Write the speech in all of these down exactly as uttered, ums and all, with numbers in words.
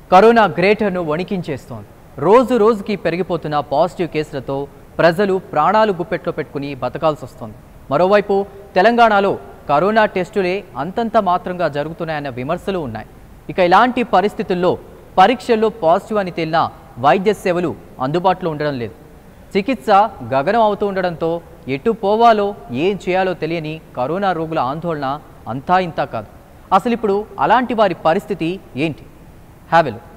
Corona గ్రేటర్ను వణికించేస్తోంది. రోజు రోజుకి పెరిగిపోతున్న పాజిటివ్ కేసులతో ప్రజలు ప్రాణాలు గుప్పెట్లో పెట్టుకుని బతకాల్సి వస్తోంది. మరోవైపు తెలంగాణలో కరోనా టెస్టులే అంతంత మాత్రంగా జరుగుతున్నాయన్న విమర్శలు ఉన్నాయి. ఇక ఇలాంటి పరిస్థితుల్లో పరీక్షల్లో పాజిటివ్ అని తేలిన వైద్య సేవలు అందుబాటులో ఉండడం లేదు. చికిత్స గగనం అవుతూ ఉండడంతో ఎటు పోవాలో ఏం చేయాలో తెలియని కరోనా రోగుల ఆందోళన అంతా ఇంతా కాదు. అసలు ఇప్పుడు అలాంటి వారి పరిస్థితి ఏంటి? Have a look.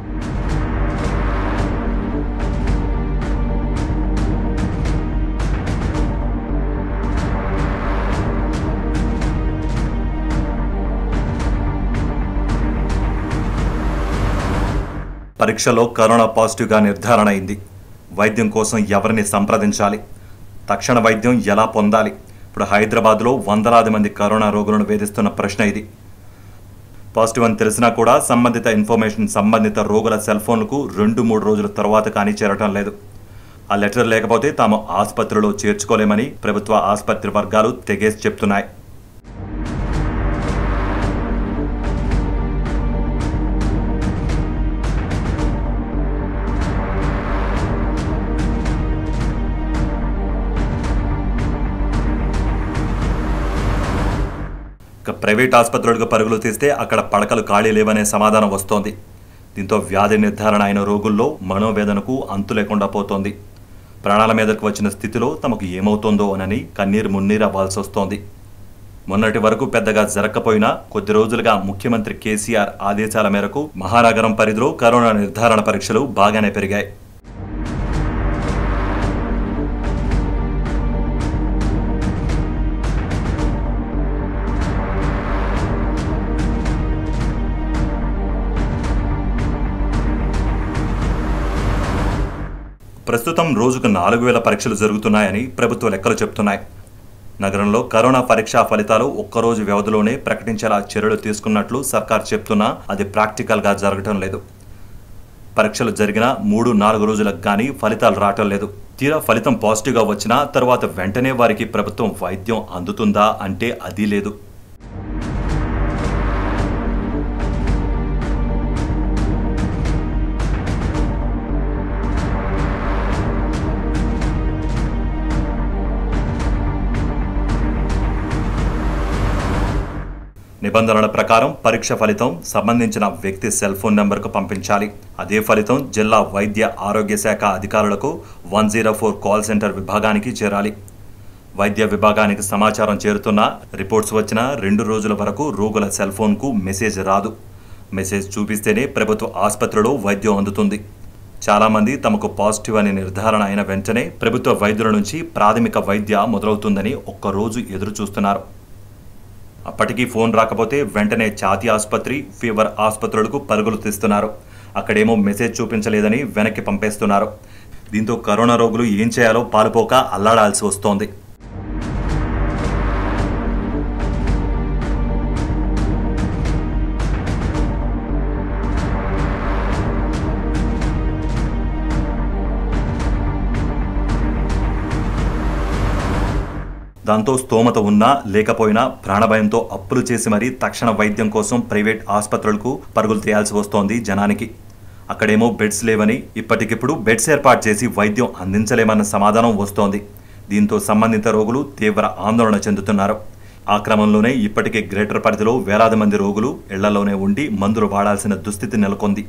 పరీక్షలో కరోనా పాజిటివ్గా నిర్ధారణ అయింది. వైద్యం కోసం ఎవరిని సంప్రదించాలి? తక్షణ వైద్యం ఎలా పొందాలి? ఇప్పుడు హైదరాబాద్లో వందలాది మంది కరోనా రోగులను వేధిస్తున్న ప్రశ్న ఇది. పాజిటివ్ అని తెలిసినా కూడా సంబంధిత ఇన్ఫర్మేషన్ సంబంధిత రోగుల సెల్ ఫోన్లకు రెండు మూడు రోజుల తర్వాత కానీ చేరటం లేదు. ఆ లెటర్ లేకపోతే తాము ఆసుపత్రిలో చేర్చుకోలేమని ప్రభుత్వ ఆసుపత్రి వర్గాలు తెగేసి చెప్తున్నాయి. ప్రైవేట్ ఆసుపత్రులకు పరుగులు తీస్తే అక్కడ పడకలు ఖాళీ లేవనే సమాధానం వస్తోంది. దీంతో వ్యాధి నిర్ధారణ అయిన రోగుల్లో మనోవేదనకు అంతు లేకుండా పోతోంది. ప్రాణాల మీదకు వచ్చిన స్థితిలో తమకు ఏమవుతోందో అనని కన్నీరు మున్నీరు అవ్వాల్సి వస్తోంది. మొన్నటి వరకు పెద్దగా జరగకపోయినా కొద్ది రోజులుగా ముఖ్యమంత్రి కేసీఆర్ ఆదేశాల మేరకు మహానగరం పరిధిలో కరోనా నిర్ధారణ పరీక్షలు బాగానే పెరిగాయి. ప్రస్తుతం రోజుకు నాలుగు వేల పరీక్షలు జరుగుతున్నాయని ప్రభుత్వ లెక్కలు చెప్తున్నాయి. నగరంలో కరోనా పరీక్షా ఫలితాలు ఒక్కరోజు వ్యవధిలోనే ప్రకటించేలా చర్యలు తీసుకున్నట్లు సర్కార్ చెప్తున్నా అది ప్రాక్టికల్గా జరగటం లేదు. పరీక్షలు జరిగిన మూడు నాలుగు రోజులకు కానీ ఫలితాలు రావటం లేదు. తీరా ఫలితం పాజిటివ్గా వచ్చినా తర్వాత వెంటనే వారికి ప్రభుత్వం వైద్యం అందుతుందా అంటే అది లేదు. నిబంధనల ప్రకారం పరీక్ష ఫలితం సంబంధించిన వ్యక్తి సెల్ ఫోన్ నెంబర్కు పంపించాలి. అదే ఫలితం జిల్లా వైద్య ఆరోగ్య శాఖ అధికారులకు one zero four call centre విభాగానికి చేరాలి. వైద్య విభాగానికి సమాచారం చేరుతున్నా రిపోర్ట్స్ వచ్చిన రెండు రోజుల వరకు రోగుల సెల్ ఫోన్కు మెసేజ్ రాదు. మెసేజ్ చూపిస్తేనే ప్రభుత్వ ఆసుపత్రిలో వైద్యం అందుతుంది. చాలామంది తమకు పాజిటివ్ అని నిర్ధారణ అయిన వెంటనే ప్రభుత్వ వైద్యుల నుంచి ప్రాథమిక వైద్య మొదలవుతుందని ఒక్కరోజు ఎదురు చూస్తున్నారు. అప్పటికీ ఫోన్ రాకపోతే వెంటనే ఛాతీ ఆసుపత్రి, ఫీవర్ ఆసుపత్రులకు పరుగులు తీస్తున్నారు. అక్కడేమో మెసేజ్ చూపించలేదని వెనక్కి పంపేస్తున్నారు. దీంతో కరోనా రోగులు ఏం చేయాలో పాలుపోక అల్లాడాల్సి వస్తోంది. దాంతో స్తోమత ఉన్నా లేకపోయినా ప్రాణభయంతో అప్పులు చేసి మరీ తక్షణ వైద్యం కోసం ప్రైవేట్ ఆసుపత్రులకు పరుగులు తీయాల్సి వస్తోంది జనానికి. అక్కడేమో బెడ్స్ లేవని ఇప్పటికిప్పుడు బెడ్స్ ఏర్పాటు చేసి వైద్యం అందించలేమన్న సమాధానం వస్తోంది. దీంతో సంబంధిత రోగులు తీవ్ర ఆందోళన చెందుతున్నారు. ఆ క్రమంలోనే ఇప్పటికే గ్రేటర్ పరిధిలో వేలాది మంది రోగులు ఇళ్లలోనే ఉండి మందులు వాడాల్సిన దుస్థితి నెలకొంది.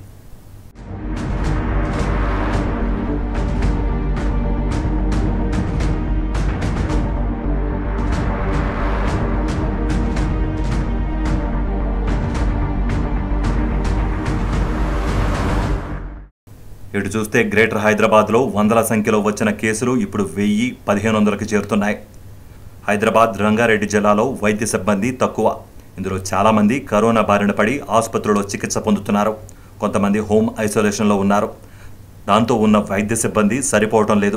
ఇటు చూస్తే గ్రేటర్ హైదరాబాద్లో వందల సంఖ్యలో వచ్చిన కేసులు ఇప్పుడు వెయ్యి పదిహేను వందలకు చేరుతున్నాయి. హైదరాబాద్ రంగారెడ్డి జిల్లాలో వైద్య సిబ్బంది తక్కువ. ఇందులో చాలామంది కరోనా బారిన పడి ఆసుపత్రిలో చికిత్స పొందుతున్నారు. కొంతమంది హోమ్ ఐసోలేషన్లో ఉన్నారు. దాంతో ఉన్న వైద్య సిబ్బంది సరిపోవటం లేదు.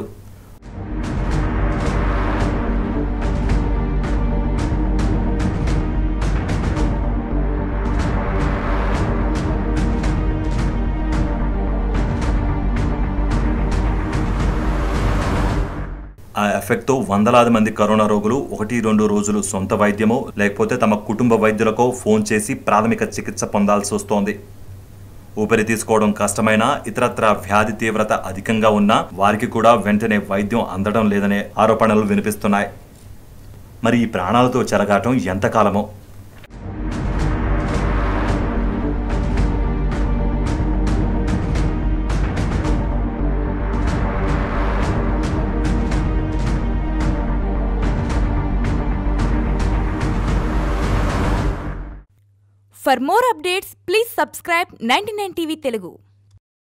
ఆ ఎఫెక్ట్తో వందలాది మంది కరోనా రోగులు ఒకటి రెండు రోజులు సొంత వైద్యమో లేకపోతే తమ కుటుంబ వైద్యులకో ఫోన్ చేసి ప్రాథమిక చికిత్స పొందాల్సి వస్తోంది. ఊపిరి తీసుకోవడం కష్టమైనా, ఇతరత్రా వ్యాధి తీవ్రత అధికంగా ఉన్నా వారికి కూడా వెంటనే వైద్యం అందడం లేదనే ఆరోపణలు వినిపిస్తున్నాయి. మరి ఈ ప్రాణాలతో చెలగాటం ఎంతకాలమో. For more updates, please subscribe ninety-nine T V Telugu.